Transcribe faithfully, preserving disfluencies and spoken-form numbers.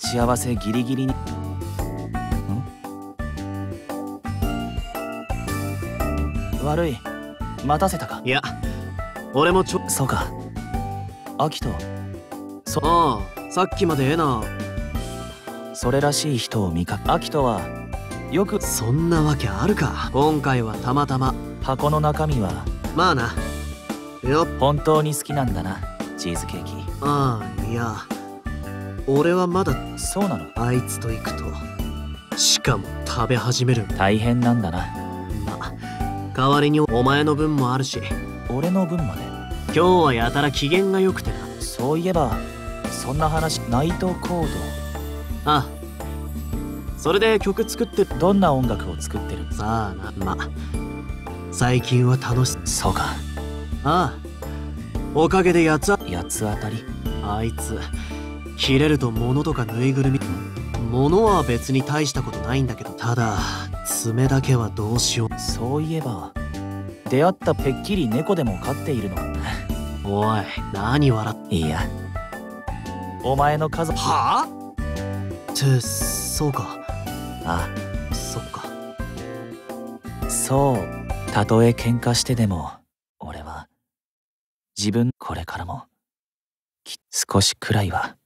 ち合わせギリギリに。ん？悪い、待たせたか。 いや、俺もちょ。 そうか。アキト。そああ、さっきまでええな。 それらしい人を見かけ。アキトはよく。 そんなわけあるか。今回はたまたま。 箱の中身はまあな。よっ。 本当に好きなんだな、チーズケーキ。 ああ、いや、俺はまだ。 そうなの？ あいつと行くと、しかも食べ始める。 大変なんだな。 ま、代わりにお前の分もあるし。 俺の分まで。 今日はやたら機嫌が良くてな。 そういえばそんな話。ナイトコード。ああ、それで曲作ってる。 どんな音楽を作ってる？ さあな。ま、最近は楽し。 そうか。 ああ、おかげでやつあ八つ当たり。 あいつ切れると物とかぬいぐるみ。物は別に大したことないんだけど、ただ爪だけはどうしよう。 そういえば出会ったてっきり猫でも飼っているの。 おい、何笑っ。 いや、お前の家族。 はあ？ってそうか。 ああ、そっか。 そう、たとえ喧嘩してでも俺は自分。これからもき少しくらいは